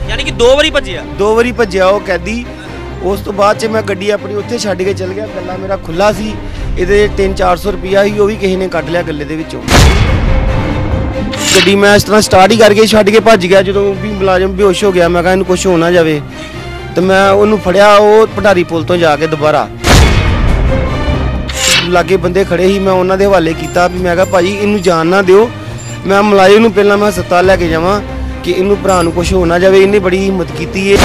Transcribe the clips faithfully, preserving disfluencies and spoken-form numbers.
यानी कि दो वारी भज्जिया दो वारी भज्जिया वो कैदी। उस तो बाद मैं गड्डी अपनी उत्थे छड्ड के चल गया। गल्ला मेरा खुला सी, इहदे तीन चार सौ रुपया ही, वो भी किसी ने कट लिया गले दे विचों। गड्डी मैं इस तरह स्टार्ट ही करके छड्ड के भज गया। जो भी मुलाजम बेहोश हो गया, मैं कहा इन्हूं कुछ हो ना जाए, तो मैं उन्होंने फड़िया वो भंडारी पुल तो जाके दोबारा लागे बंदे खड़े ही, मैं उन्होंने हवाले किया भी मैं कहा भाजी इनू जान ना दिओ। मैं मुलाजिम नूं पहलां मैं हस्पताल लैके जावां कि इनू भरा नूं कुछ हो ना जाए। इन्हें बड़ी हिम्मत की है।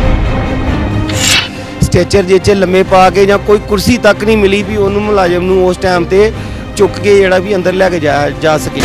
स्ट्रेचर जेचे लम्मे पा के जां कोई कुर्सी तक नहीं मिली भी उन्होंने मुलाजिम नूं उस टाइम ते चुक के जिहड़ा भी अंदर लैके जा जा सके।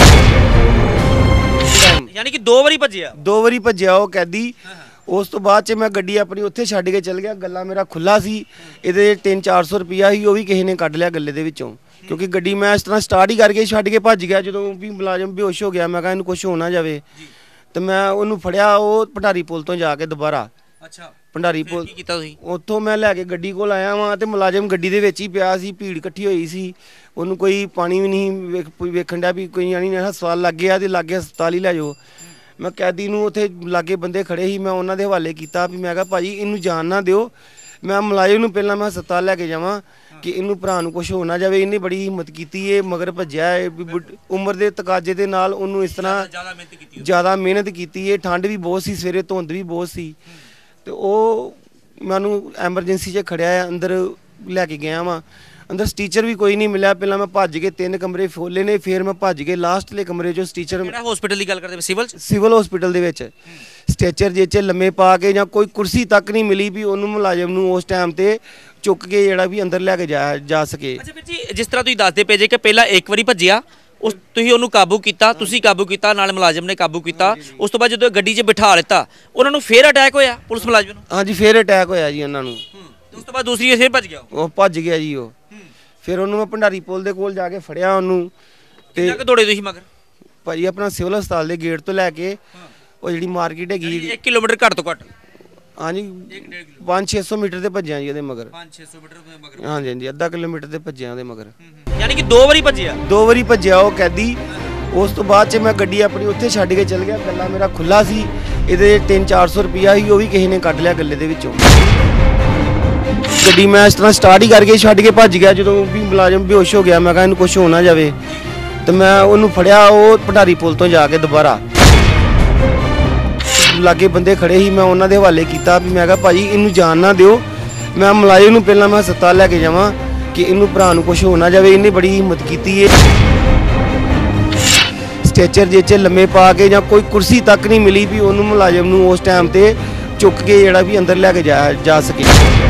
यानी कि दो वारी भज्जिया दो वारी भज्जिया वो कैदी। उस तो बाद मैं गड्डी अपनी उत्थे छड्ड के चल गया। गला मेरा खुला सी, इहदे तीन चार सौ रुपया ही, वो भी किसी ने कट लिया गले दे विचों। क्योंकि गड्डी मैं इस तरह स्टार्ट ही करके छड्ड के भज गया। जो भी मुलाजम बेहोश हो गया, मैं कहा इन्हूं कुछ हो ना जाए, तो मैं उन्होंने फड़िया वो भंडारी पुल तो जाके दोबारा अच्छा भंडारी पुल उत्थों मैं लैके गड्डी कोल आया वां ते मुलाजम गड्डी दे विच ही पिया सी। भीड़ इकट्ठी होई सी, उन्होंने कोई पानी भी नहीं वेखण दिया भी कोई यानी हस्पताल लगे आ, लागे हस्पताल ही लै जाओ। मैं कैदी नूं उत्थे लागे बंदे खड़े ही, मैं उन्होंने हवाले किया भी मैं कहा भाजी इनू जान ना दिओ। मैं मुलाजिम नूं पहलां मैं हस्पताल लैके जावां कि इनू भरा नूं कुछ हो ना जाए। इन्हें बड़ी हिम्मत की है, मगर भज्जिया है। उम्र के तकाजे दे नाल उन्होंने इस तरह ज़्यादा मेहनत की है। ठंड भी बहुत सी, सवेरे धुंध भी बहुत सी, तो वो मैं एमरजेंसी च खड़िया अंदर लैके गया वां। अंदर स्टीचर भी कोई नहीं मिला। पहला मैं भज के तीन कमरे खोले ने, फिर मैं भज के लास्टले कमरे जो स्टीचर हॉस्पिटल की गल करते सिविल सिविल हॉस्पिटल दे विच स्ट्रेचर जेचे लम्मे पा के जां कोई कुर्सी तक नहीं मिली भी उन्होंने मुलाजिम नूं उस टाइम ते चुक के जिहड़ा भी अंदर लैके जा जा सके। अच्छा ਵੀਰ ਜੀ, जिस तरह तुसीं दसदे पे जे कि ਪਹਿਲਾਂ एक वारी भज्जिया, उस तुसीं ਉਹਨੂੰ ਕਾਬੂ ਕੀਤਾ, ਤੁਸੀਂ ਕਾਬੂ ਕੀਤਾ, ਨਾਲ ਮੁਲਾਜ਼ਮ ਨੇ ਕਾਬੂ ਕੀਤਾ। ਉਸ ਤੋਂ ਬਾਅਦ ਜਦੋਂ ਗੱਡੀ 'ਚ ਬਿਠਾ ਲਿੱਤਾ, ਉਹਨਾਂ ਨੂੰ ਫੇਰ ਅਟੈਕ ਹੋਇਆ ਪੁਲਿਸ ਮੁਲਾਜ਼ਮ ਨੂੰ? ਹਾਂਜੀ ਫੇਰ ਅਟੈਕ ਹੋਇਆ ਜੀ ਉਹਨਾਂ ਨੂੰ। ਉਸ ਤੋਂ ਬਾਅਦ ਦੂਸਰੀ ਫੇਰ ਭੱਜ ਗਿਆ ਉਹ ਭੱਜ ਗਿਆ ਜੀ। ਉਹ ਫਿਰ ਉਹਨੂੰ ਮੈਂ ਭੰਡਾਰੀ ਪੁਲ ਦੇ ਕੋਲ ਜਾ ਕੇ ਫੜਿਆ ਉਹਨੂੰ। ਤੇ ਕਿੰਨਾ ਕੁ ਦੌੜੇ ਤੁਸੀਂ ਮਗਰ? ਭਾਜੀ ਆਪਣਾ ਸਿਵਲ ਹਸਪਤਾਲ ਦੇ ਗੇਟ ਤੋਂ ਲੈ ਕੇ ਉਹ ਜਿਹੜੀ ਮਾਰਕੀਟ ਹੈਗੀ ਇੱਕ ਕਿਲੋਮੀਟਰ ਘੱਟ ਤੋਂ ਘੱਟ ਹਾਂਜੀ ਪੰਜ ਛੇ ਸੌ ਮੀਟਰ ਤੇ ਭੱਜਿਆ ਜੀ ਉਹਦੇ ਮਗਰ। ਪੰਜ ਛੇ ਸੌ ਮੀਟਰ ਦੇ ਮਗਰ ਹਾਂਜੀ ਹਾਂਜੀ ਅੱਧਾ ਕਿਲੋਮੀਟਰ ਤੇ ਭੱਜਿਆ ਉਹਦੇ ਮਗਰ। ਯਾਨੀ ਕਿ ਦੋ ਵਾਰੀ ਭੱਜਿਆ ਦੋ ਵਾਰੀ ਭੱਜਿਆ ਉਹ ਕੈਦੀ। ਉਸ ਤੋਂ ਬਾਅਦ ਮੈਂ ਗੱਡੀ ਆਪਣੀ ਉੱਥੇ ਛੱਡ ਕੇ ਚਲ ਗਿਆ। ਗੱਲਾ ਮੇਰਾ ਖੁੱਲਾ ਸੀ, ਇਹਦੇ ਤਿੰਨ ਚਾਰ ਸੌ ਰੁਪਇਆ ਹੀ, ਉਹ ਵੀ ਕਿਸੇ ਨੇ ਕੱਢ ਲਿਆ ਗੱਲੇ ਦੇ ਵਿੱਚੋਂ। ਗੱਡੀ ਮੈਂ ਇਸ ਤਰ੍ਹਾਂ ਸਟਾਰਟ ਹੀ ਕਰਕੇ ਛੱਡ ਕੇ ਭੱਜ ਗਿਆ। ਜਦੋਂ ਵੀ ਮੁਲਾਜ਼ਮ ਬੇਹੋਸ਼ ਹੋ ਗਿਆ, ਮੈਂ ਕਹਾ ਇਹਨੂੰ ਕੁਛ ਹੋ ਨਾ ਜਾਵੇ, ਤੇ ਮੈਂ ਉਹਨੂੰ ਫੜਿਆ ਉਹ ਭੰਡਾਰੀ ਪੁਲ ਤੋਂ ਜਾ ਕੇ ਦੁਬਾਰਾ ਲਾਗੇ ਬੰਦੇ ਖੜੇ ਹੀ, ਮੈਂ ਉਹਨਾਂ ਦੇ ਹਵਾਲੇ ਕੀਤਾ ਵੀ ਮੈਂ ਕਹਾ ਭਾਜੀ ਇਹਨੂੰ ਜਾਨ ਨਾ ਦਿਓ। ਮੈਂ ਮੁਲਾਜ਼ਮ ਨੂੰ ਪਹਿਲਾਂ ਮੈਂ ਹਸਪਤਾਲ ਲੈ ਕੇ ਜਾਵਾਂ ਕਿ ਇਹਨੂੰ ਭਰਾ ਨੂੰ ਕੁਛ ਹੋ ਨਾ ਜਾਵੇ। ਇਹਨੇ ਬੜੀ ਹਿੰਮਤ ਕੀਤੀ ਹੈ। स्ट्रेचर जेचे लम्मे पा के जां कोई कुर्सी तक नहीं मिली भी उन्होंने मुलाजिम नूं उस टाइम ते चुक के जिहड़ा भी अंदर लैके जा जा सके।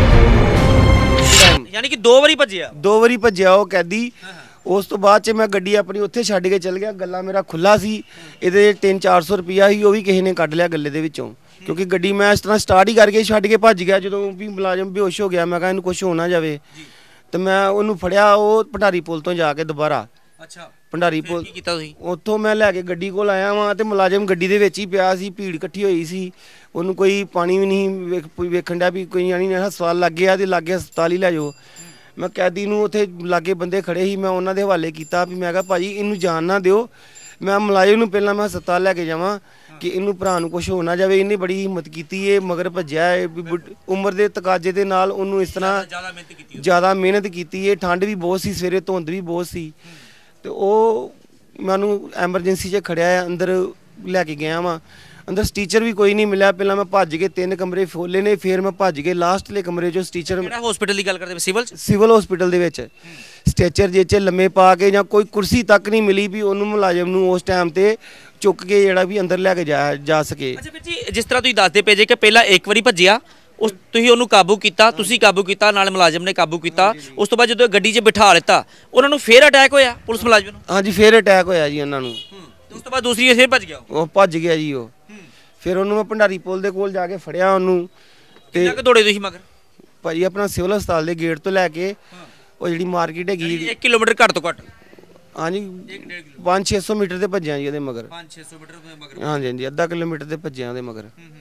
यानी कि दो वारी भज्जिया दो वारी भज्जिया वो कैदी। उस तो बाद मैं गड्डी अपनी उत्थे छड्ड के चल गया। गला मेरा खुला सी, इहदे तीन चार सौ रुपया ही, वो भी किसी ने कट लिया गले दे विचों। क्योंकि गड्डी मैं इस तरह स्टार्ट ही करके छड्ड के भज गया। जो भी मुलाजिम बेहोश हो गया, मैं कहा इन्हूं कुछ हो ना जाए, तो मैं उन्होंने फड़िया वो भंडारी पुल तो जाके दोबारा अच्छा भंडारी पुल उत्थों मैं लैके गड्डी कोल आया वां ते मुलाजिम गड्डी दे विच ही पिया सी। भीड़ इकट्ठी होई सी, उन्होंने कोई पानी भी नहीं वेखण दिया भी कोई यानी हस्पताल लगे आ, लागे हस्पताल ही लै जाओ। मैं कैदी नूं उत्थे लागे बंदे खड़े ही, मैं उन्होंने हवाले किया भी मैं कहा भाजी इनू जान ना दिओ। मैं मुलाजिम नूं पहलां मैं हस्पताल लैके जावां कि इनू भरा नूं कुछ हो ना जाए। इन्हें बड़ी हिम्मत की है, मगर भज्जिया है। उम्र के तकाजे दे नाल उन्होंने इस तरह ज़्यादा मेहनत की है। ठंड भी बहुत सी, सवेरे धुंध भी बहुत सी, तो वो मैं एमरजेंसी च खड़िया अंदर लैके गया वां। अंदर स्टीचर भी कोई नहीं मिला। पहला मैं भज के तीन कमरे खोले ने, फिर मैं भज के लास्टले कमरे जो स्टीचर हॉस्पिटल की गल करते सिविल सिविल हॉस्पिटल दे विच स्ट्रेचर जेचे लम्मे पा के जां कोई कुर्सी तक नहीं मिली भी उन्होंने मुलाजिम नूं उस टाइम ते चुक के जिहड़ा भी अंदर लैके जा जा सके। अच्छा ਵੀਰ ਜੀ, जिस तरह तुसीं दसदे पे जे कि ਪਹਿਲਾਂ एक वारी भज्जिया, ਉਸ ਤੁਸੀਂ ਉਹਨੂੰ ਕਾਬੂ ਕੀਤਾ, ਤੁਸੀਂ ਕਾਬੂ ਕੀਤਾ, ਨਾਲ ਮੁਲਾਜ਼ਮ ਨੇ ਕਾਬੂ ਕੀਤਾ। ਉਸ ਤੋਂ ਬਾਅਦ ਜਦੋਂ ਗੱਡੀ 'ਚ ਬਿਠਾ ਲਿੱਤਾ, ਉਹਨਾਂ ਨੂੰ ਫੇਰ ਅਟੈਕ ਹੋਇਆ ਪੁਲਿਸ ਮੁਲਾਜ਼ਮ ਨੂੰ? ਹਾਂਜੀ ਫੇਰ ਅਟੈਕ ਹੋਇਆ ਜੀ ਉਹਨਾਂ ਨੂੰ। ਉਸ ਤੋਂ ਬਾਅਦ ਦੂਸਰੀ ਫੇਰ ਭੱਜ ਗਿਆ ਉਹ ਭੱਜ ਗਿਆ ਜੀ। ਉਹ ਫਿਰ ਉਹਨੂੰ ਮੈਂ ਭੰਡਾਰੀ ਪੁਲ ਦੇ ਕੋਲ ਜਾ ਕੇ ਫੜਿਆ ਉਹਨੂੰ। ਤੇ ਕਿੰਨਾ ਕੁ ਦੌੜੇ ਤੁਸੀਂ ਮਗਰ? ਭਾਜੀ ਆਪਣਾ ਸਿਵਲ ਹਸਪਤਾਲ ਦੇ ਗੇਟ ਤੋਂ ਲੈ ਕੇ ਉਹ ਜਿਹੜੀ ਮਾਰਕੀਟ ਹੈਗੀ ਇੱਕ ਕਿਲੋਮੀਟਰ ਘੱਟ ਤੋਂ ਘੱਟ ਹਾਂਜੀ ਪੰਜ ਛੇ ਸੌ ਮੀਟਰ ਤੇ ਭੱਜਿਆ ਜੀ ਉਹਦੇ ਮਗਰ। ਪੰਜ ਛੇ ਸੌ ਮੀਟਰ ਦੇ ਮਗਰ ਹਾਂਜੀ ਹਾਂਜੀ ਅੱਧਾ ਕਿਲੋਮੀਟਰ ਤੇ ਭੱਜਿਆ ਉਹਦੇ ਮਗਰ।